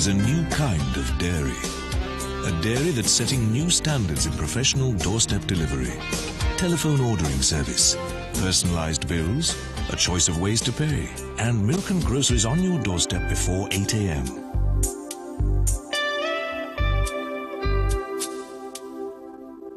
is a new kind of dairy. A dairy that's setting new standards in professional doorstep delivery. Telephone ordering service, personalized bills, a choice of ways to pay, and milk and groceries on your doorstep before 8 a.m.